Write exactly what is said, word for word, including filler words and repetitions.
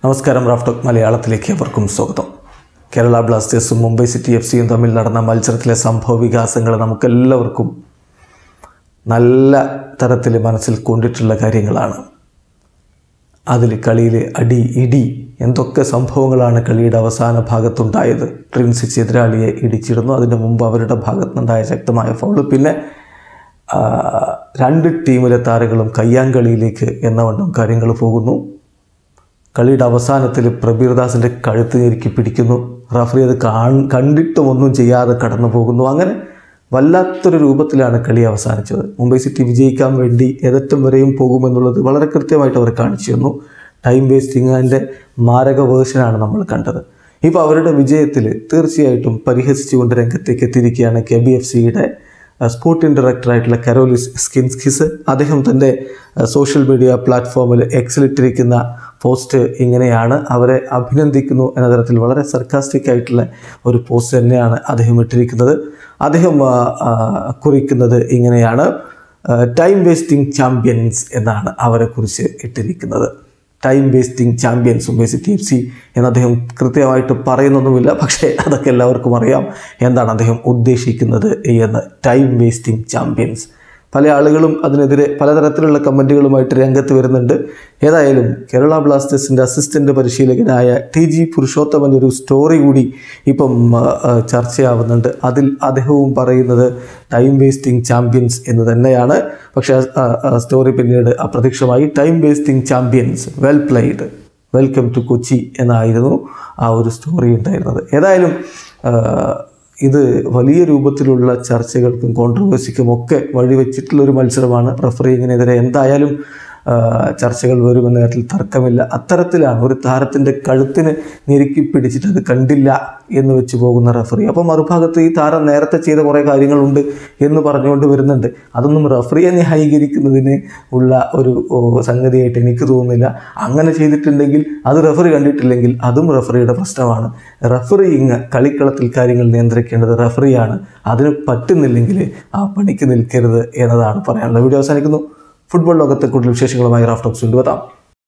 നമസ്കാരം. റാഫ്റ്റോക്ക് മലയാളത്തിലേക്ക് അവർക്കും സ്വാഗതം. കേരള ബ്ലാസ്റ്റേഴ്സും മുംബൈ സിറ്റി എഫ് സിയും തമ്മിൽ നടന്ന മത്സരത്തിലെ സംഭവ വികാസങ്ങൾ നമുക്കെല്ലാവർക്കും നല്ല തരത്തിൽ മനസ്സിൽ കൊണ്ടിട്ടുള്ള കാര്യങ്ങളാണ്. അതിൽ കളിയിൽ അടി ഇടി എന്തൊക്കെ സംഭവങ്ങളാണ് കളിയുടെ അവസാന ഭാഗത്തുണ്ടായത്. ട്രിൻസിച്ച് എതിരാളിയെ ഇടിച്ചിരുന്നു. അതിന് മുമ്പ് അവരുടെ ഭാഗത്തുനിന്നുണ്ടായ ശക്തമായ ഫൗള്, പിന്നെ രണ്ട് ടീമിലെ താരങ്ങളും കയ്യാങ്കളിയിലേക്ക് എന്നവണ്ണം കാര്യങ്ങൾ പോകുന്നു. കളിയുടെ അവസാനത്തിൽ പ്രബീർദാസിൻ്റെ കഴുത്ത് ഞെരുക്കി പിടിക്കുന്നു. റഫറി അത് കണ്ടിട്ടും ഒന്നും ചെയ്യാതെ കടന്നു പോകുന്നു. അങ്ങനെ വല്ലാത്തൊരു രൂപത്തിലാണ് കളി അവസാനിച്ചത്. മുംബൈ സിറ്റി വിജയിക്കാൻ വേണ്ടി ഏതറ്റം വരെയും പോകുമെന്നുള്ളത് വളരെ കൃത്യമായിട്ട് അവർ കാണിച്ചു തന്നു. ടൈം വേസ്റ്റിങ്ങിൻ്റെ മാരക വേർഷനാണ് നമ്മൾ കണ്ടത്. ഇപ്പോൾ അവരുടെ വിജയത്തിൽ തീർച്ചയായിട്ടും പരിഹസിച്ചുകൊണ്ട് രംഗത്തേക്ക് എത്തിയിരിക്കുകയാണ് കെ ബി എഫ് സിയുടെ സ്പോർട്ടിംഗ് ഡയറക്ടറായിട്ടുള്ള കരോലിസ് സ്കിൻസ്കിസ്. അദ്ദേഹം തൻ്റെ സോഷ്യൽ മീഡിയ പ്ലാറ്റ്ഫോമിൽ എക്സിലിട്ടിരിക്കുന്ന പോസ്റ്റ് ഇങ്ങനെയാണ്. അവരെ അഭിനന്ദിക്കുന്നു എന്ന തരത്തിൽ വളരെ സർക്കാസ്റ്റിക് ആയിട്ടുള്ള ഒരു പോസ്റ്റ് തന്നെയാണ് അദ്ദേഹം ഇട്ടിരിക്കുന്നത്. അദ്ദേഹം കുറിക്കുന്നത് ഇങ്ങനെയാണ്: ടൈം വേസ്റ്റിംഗ് ചാമ്പ്യൻസ് എന്നാണ് അവരെക്കുറിച്ച് ഇട്ടിരിക്കുന്നത്. Time wasting champions Mumbai city F C എന്ന് അദ്ദേഹം കൃത്യമായിട്ട് പറയുന്നൊന്നുമില്ല. പക്ഷേ അതൊക്കെ എല്ലാവർക്കും അറിയാം എന്താണ് അദ്ദേഹം ഉദ്ദേശിക്കുന്നത് എന്ന്. Time wasting champions. പല ആളുകളും അതിനെതിരെ പലതരത്തിലുള്ള കമൻറ്റുകളുമായിട്ട് രംഗത്ത് വരുന്നുണ്ട്. ഏതായാലും കേരള ബ്ലാസ്റ്റേഴ്സിൻ്റെ അസിസ്റ്റൻ്റ് പരിശീലകനായ ടി ജി പുരുഷോത്തമൻ്റെ ഒരു സ്റ്റോറി കൂടി ഇപ്പം ചർച്ചയാവുന്നുണ്ട്. അതിൽ അദ്ദേഹവും പറയുന്നത് ടൈം വേസ്റ്റിംഗ് ചാമ്പ്യൻസ് എന്ന് തന്നെയാണ്. പക്ഷേ സ്റ്റോറി പിന്നീട് അപ്രത്യക്ഷമായി. Time wasting champions, well played, welcome to Kochi എന്നായിരുന്നു ആ ഒരു സ്റ്റോറി ഉണ്ടായിരുന്നത്. ഏതായാലും ഇത് വലിയ രൂപത്തിലുള്ള ചർച്ചകൾക്കും കോൺട്രവേഴ്സിക്കും ഒക്കെ വഴിവെച്ചിട്ടുള്ളൊരു മത്സരമാണ്. റഫറിങ്ങിനെതിരെ എന്തായാലും ചർച്ചകൾ വരുമെന്ന കാര്യത്തിൽ തർക്കമില്ല. അത്തരത്തിലാണ് ഒരു താരത്തിൻ്റെ കഴുത്തിന് ഞെരുക്കി പിടിച്ചിട്ട് അത് കണ്ടില്ല എന്ന് വെച്ച് പോകുന്ന റഫറി. അപ്പോൾ മറുഭാഗത്ത് ഈ താരം നേരത്തെ ചെയ്ത കുറേ കാര്യങ്ങളുണ്ട് എന്ന് പറഞ്ഞുകൊണ്ട് വരുന്നുണ്ട്. അതൊന്നും റഫറിയെ ന്യായീകരിക്കുന്നതിന് ഉള്ള ഒരു സംഗതിയായിട്ട് എനിക്ക് തോന്നുന്നില്ല. അങ്ങനെ ചെയ്തിട്ടുണ്ടെങ്കിൽ അത് റഫറി കണ്ടിട്ടില്ലെങ്കിൽ അതും റഫറിയുടെ പ്രശ്നമാണ്. റഫറിങ് കളിക്കളത്തിൽ കാര്യങ്ങൾ നിയന്ത്രിക്കേണ്ടത് റഫറിയാണ്. അതിന് പറ്റുന്നില്ലെങ്കിൽ ആ പണിക്ക് നിൽക്കരുത് എന്നതാണ് പറയാനുള്ളത്. വീഡിയോ അവസാനിക്കുന്നു. ഫുട്ബോൾ ലോകത്തെ കൂടുതൽ വിശേഷങ്ങളുമായി റാഫ്റ്റോക്സ് കൊണ്ടുവരാം.